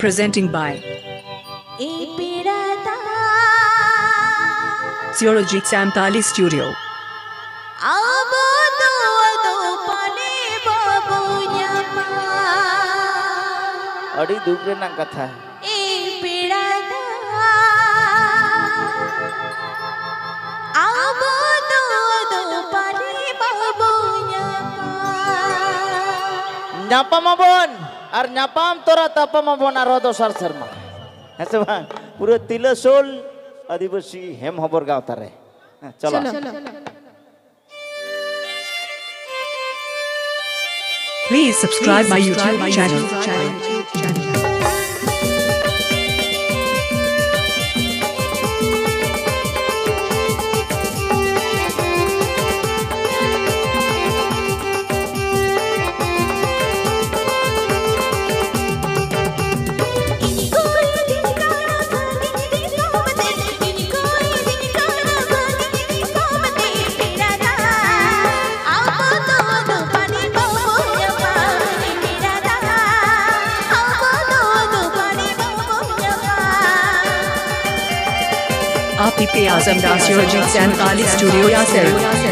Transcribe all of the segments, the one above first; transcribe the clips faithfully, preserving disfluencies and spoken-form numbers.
Presenting by Surajit Samtali Studio. Adi dukre nang katha. Nyapa mabon, ar nyapam tora tapa mabon arodo sar sarma. ऐसे बात पूरे तिलसोल आदिवासी हेम हबर गाँव तारे चलो Please subscribe my YouTube channel. आप ही पे आजम दास सुरजीत सैंतालीस स्टूडियो यासर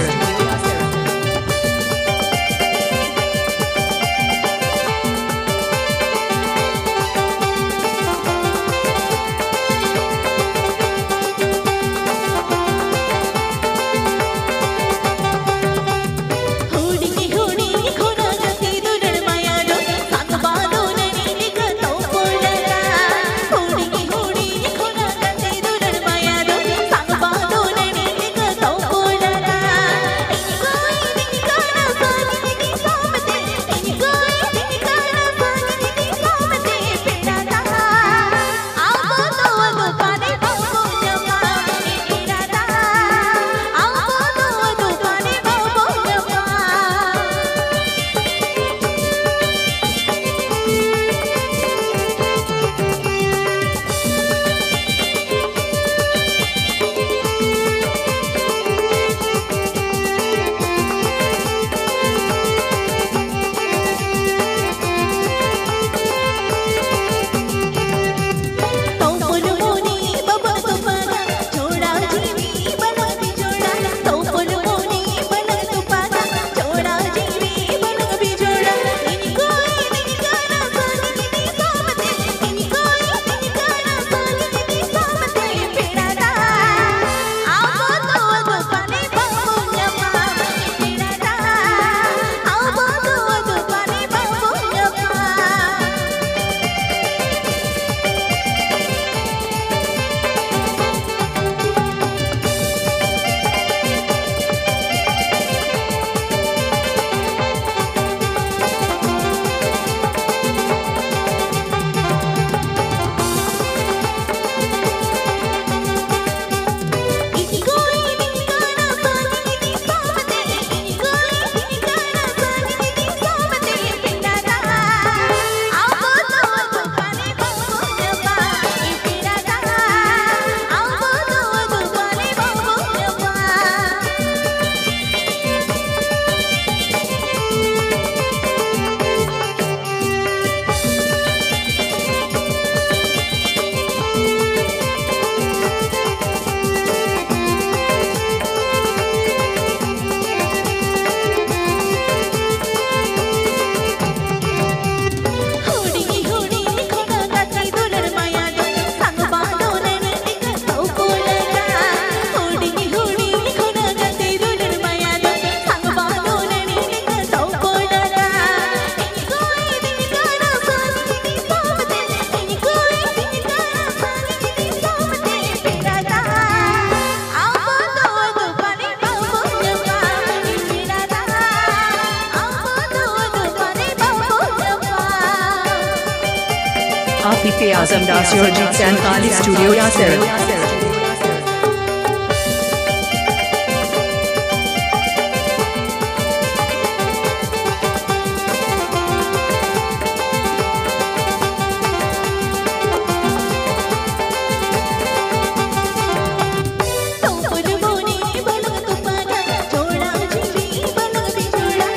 आप ही पे आजम दास सुरजीत सैंतालीस studio Yasir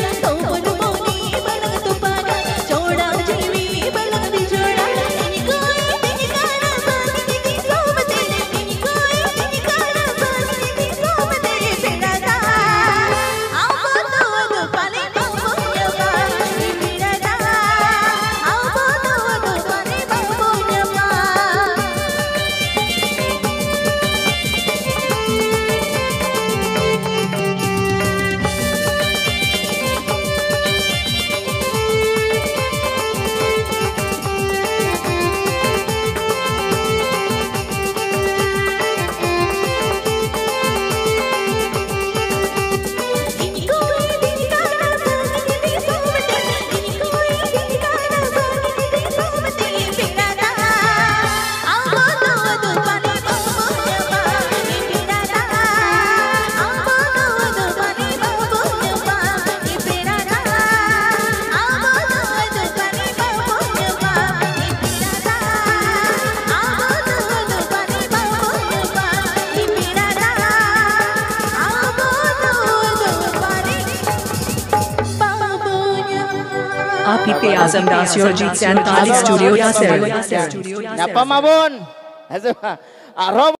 Go Apipe Azam Das Yorjit Santali Studio Yasser. Nyapa mabon. Asa ba? Aro